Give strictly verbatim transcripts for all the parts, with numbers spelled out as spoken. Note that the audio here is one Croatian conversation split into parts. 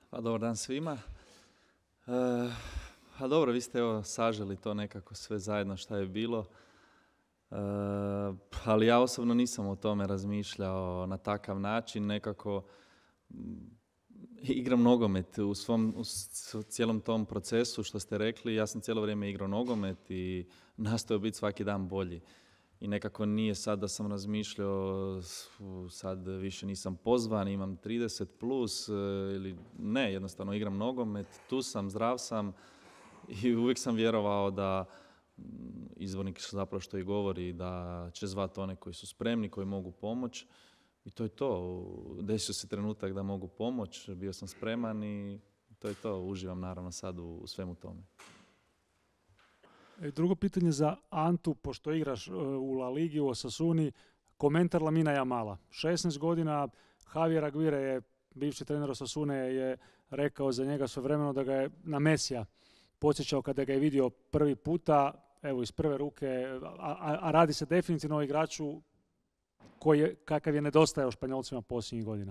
Pa dobar dan svima. E, a dobro, vi ste evo saželi to nekako sve zajedno šta je bilo. E, ali ja osobno nisam o tome razmišljao na takav način. Nekako m, igram nogomet u svom u cijelom tom procesu što ste rekli. Ja sam cijelo vrijeme igrao nogomet i nastojao biti svaki dan bolji. I nekako nije sad da sam razmišljao, sad više nisam pozvan, imam trideset plus ili ne, jednostavno igram nogomet, tu sam, zdrav sam i uvijek sam vjerovao da izvornik zapravo što i govori, da će zvati one koji su spremni, koji mogu pomoći i to je to. Desio se trenutak da mogu pomoći, bio sam spreman i to je to. Uživam naravno sad u, u svemu tome. Drugo pitanje za Antu, pošto igraš u La Ligi, u Osasuni, komentar Lamina Jamala. šesnaest godina, Javier Aguirre je, bivši trener Osasune, je rekao za njega svojevremeno da ga je na Mesija podsjećao kada ga je vidio prvi puta, evo iz prve ruke, a, a, a radi se definitivno o igraču koji je, kakav je nedostajao Španjolcima posljednjih godina.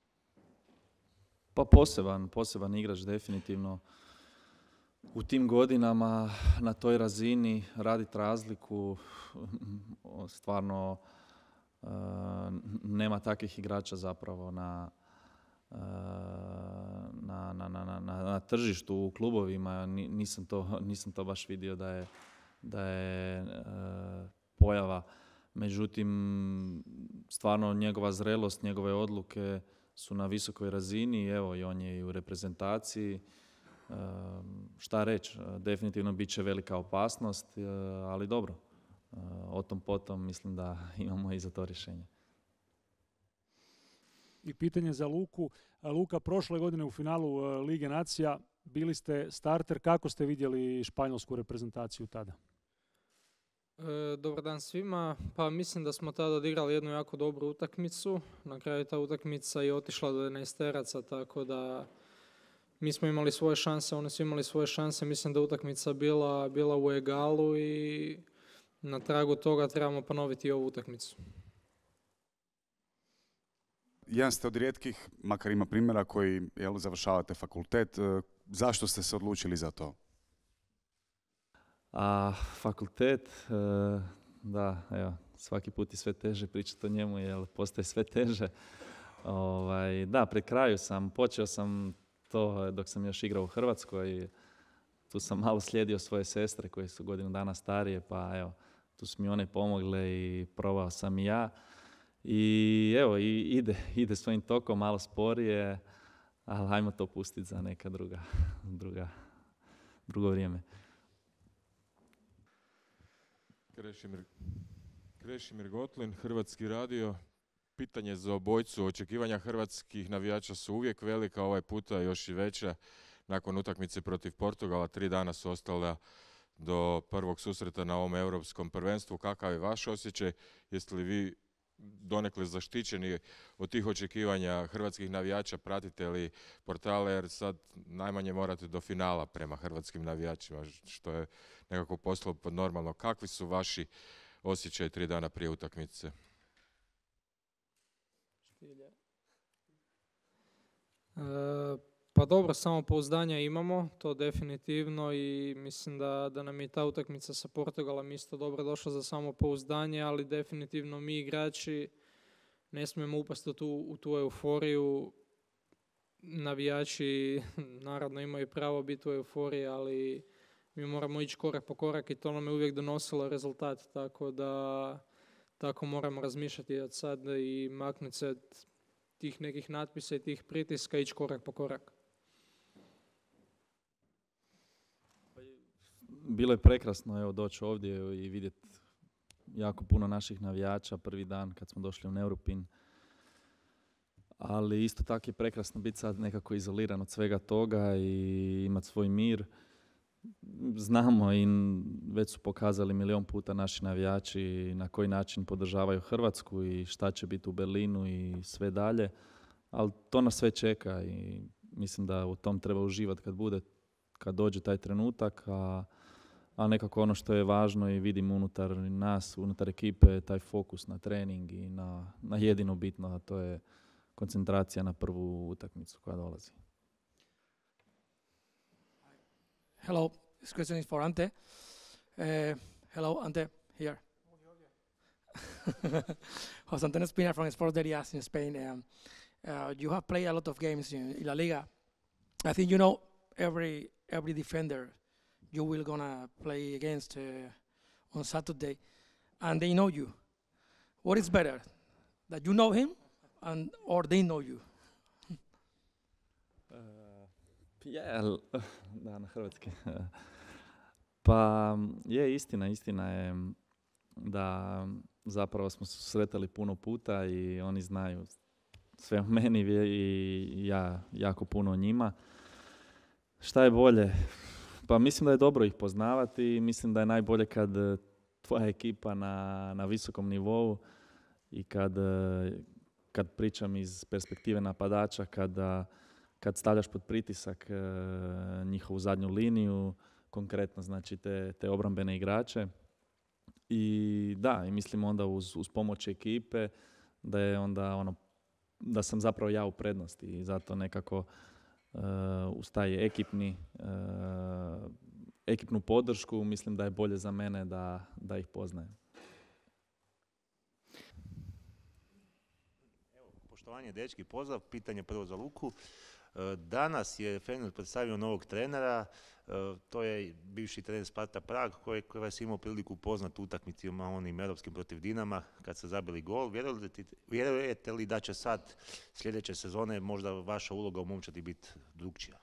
Pa poseban, poseban igrač definitivno. U tim godinama, na toj razini, raditi razliku, stvarno uh, nema takvih igrača zapravo na, uh, na, na, na, na, na tržištu, u klubovima. Nisam to, nisam to baš vidio da je, da je uh, pojava. Međutim, stvarno njegova zrelost, njegove odluke su na visokoj razini. Evo, i on je i u reprezentaciji. Uh, šta reći, definitivno bit će velika opasnost, uh, ali dobro, uh, o tom potom mislim da imamo i za to rješenje. I pitanje za Luku. Luka, prošle godine u finalu uh, Lige nacija bili ste starter. Kako ste vidjeli španjolsku reprezentaciju tada? E, dobar dan svima. Pa mislim da smo tada odigrali jednu jako dobru utakmicu. Na kraju ta utakmica je otišla do jedanaesteraca, tako da mi smo imali svoje šanse, oni su imali svoje šanse. Mislim da je utakmica bila, bila u egalu i na tragu toga trebamo ponoviti ovu utakmicu. Jedan ste od rijetkih, makar ima primjera, koji jel, završavate fakultet. Zašto ste se odlučili za to? A fakultet, da, evo, svaki put je sve teže pričati o njemu, jer postaje sve teže. Ovaj, da, pred kraju sam, počeo sam to dok sam još igrao u Hrvatskoj. Tu sam malo slijedio svoje sestre koje su godinu dana starije, pa evo, tu su mi one pomogle i probao sam i ja. I evo, i ide, ide svojim tokom, malo sporije, ali ajmo to pustiti za neka druga, druga, drugo vrijeme. Krešimir, Krešimir Gotlin, Hrvatski radio. Pitanje za obojcu. Očekivanja hrvatskih navijača su uvijek velika, ovaj puta još i veća. Nakon utakmice protiv Portugala, tri dana su ostala do prvog susreta na ovom europskom prvenstvu. Kakav je vaš osjećaj? Jeste li vi donekle zaštićeni od tih očekivanja hrvatskih navijača? Pratite li portale, jer sad najmanje morate do finala prema hrvatskim navijačima, što je nekako postalo pod normalno. Kakvi su vaši osjećaji tri dana prije utakmice? E, pa dobro, samopouzdanja imamo, to definitivno, i mislim da, da nam je ta utakmica sa Portugalom isto dobro došla za samopouzdanje, ali definitivno mi igrači ne smijemo upasti u tu, u tu euforiju. Navijači naravno imaju pravo biti u euforiji, ali mi moramo ići korak po korak i to nam je uvijek donosilo rezultat, tako da tako moramo razmišljati od sad i maknuti se tih nekih natpisa i tih pritiska, ići korak po korak. Bilo je prekrasno evo, doći ovdje i vidjeti jako puno naših navijača prvi dan kad smo došli u Neuruppin. Ali isto tako je prekrasno biti sad nekako izoliran od svega toga i imati svoj mir. Znamo i već su pokazali milion puta naši navijači na koji način podržavaju Hrvatsku i šta će biti u Berlinu i sve dalje. Ali to nas sve čeka i mislim da u tom treba uživati kad bude, kad dođe taj trenutak. A, a nekako ono što je važno i vidim unutar nas, unutar ekipe, taj fokus na trening i na, na jedino bitno, a to je koncentracija na prvu utakmicu koja dolazi. Hello, this question is for Ante. Uh, hello, Ante, here. José Antonio Espina from Sports Derias in Spain. Um, uh, you have played a lot of games in, in La Liga. I think you know every every defender you will gonna play against uh, on Saturday, and they know you. What is better, that you know him, and or they know you? Je, da, na hrvatski. Pa je istina, istina je da zapravo smo se susretali puno puta i oni znaju sve o meni i ja jako puno o njima. Šta je bolje? Pa mislim da je dobro ih poznavati i mislim da je najbolje kad tvoja ekipa na, na visokom nivou i kad, kad pričam iz perspektive napadača, kada kad stavljaš pod pritisak e, njihovu zadnju liniju, konkretno znači te, te obrambene igrače. I da, i mislim onda uz, uz pomoć ekipe da je onda ono, da sam zapravo ja u prednosti i zato nekako e, uz taj ekipni, e, ekipnu podršku mislim da je bolje za mene da, da ih poznajem. Evo, poštovanje dečki, pozdrav, pitanje prvo za Luku. Danas je Feyenoord predstavio novog trenera, to je bivši trener Sparta Prag koji, koji vas imao priliku upoznati utakmicama onim europskim protiv Dinama kad ste zabili gol. Vjerujete, vjerujete li da će sad sljedeće sezone možda vaša uloga u momčadi biti drugčija?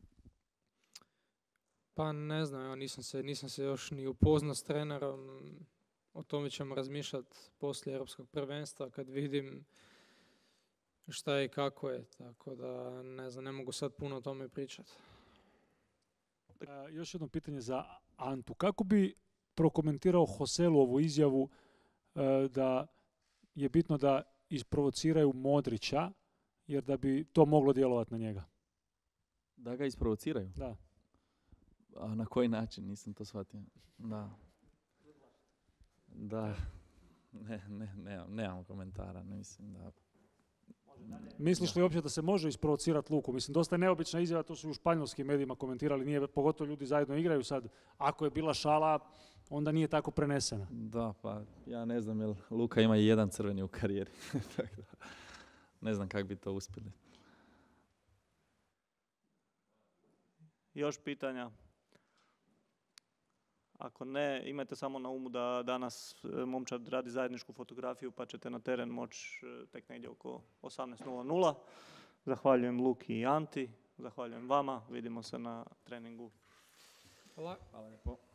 Pa ne znam, evo, nisam, se, nisam se još ni upoznao s trenerom, o tome ćemo razmišljati poslije europskog prvenstva kad vidim šta je i kako je, tako da ne znam, ne mogu sad puno o tome pričati. Uh, još jedno pitanje za Antu. Kako bi prokomentirao Joselu ovu izjavu uh, da je bitno da isprovociraju Modrića, jer da bi to moglo djelovati na njega? Da ga isprovociraju? Da. A na koji način? Nisam to shvatio. Da. Da. Ne, ne, ne, nemam komentara, ne mislim da... Misliš li uopće da se može isprovocirati Luku? Mislim, dosta je neobična izjava, to su u španjolskim medijima komentirali, nije, pogotovo ljudi zajedno igraju sad. Ako je bila šala, onda nije tako prenesena. Da, pa ja ne znam, jer Luka ima i jedan crveni u karijeri. Ne znam kako bi to uspjeli. Još pitanja? Ako ne, imajte samo na umu da danas momčad radi zajedničku fotografiju pa ćete na teren moći tek negdje oko osamnaest nula nula. Zahvaljujem Luki i Anti, zahvaljujem vama, vidimo se na treningu. Hvala. Hvala lijepo.